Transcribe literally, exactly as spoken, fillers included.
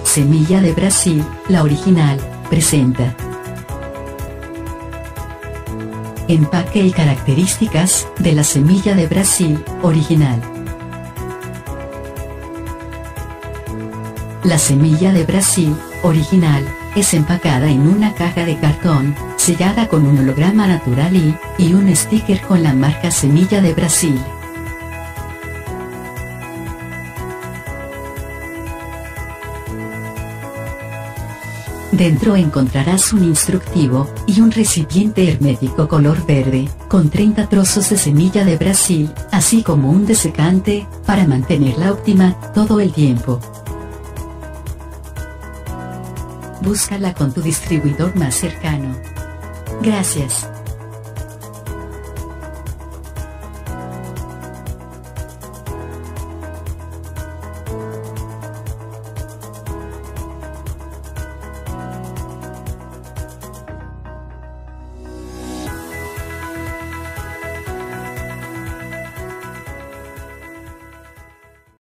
Semilla de Brasil, la original, presenta Empaque y características de la semilla de Brasil, original. La semilla de Brasil, original, es empacada en una caja de cartón, sellada con un holograma natural y, y un sticker con la marca Semilla de Brasil. Dentro encontrarás un instructivo, y un recipiente hermético color verde, con treinta trozos de semilla de Brasil, así como un desecante, para mantenerla óptima, todo el tiempo. Búscala con tu distribuidor más cercano. Gracias.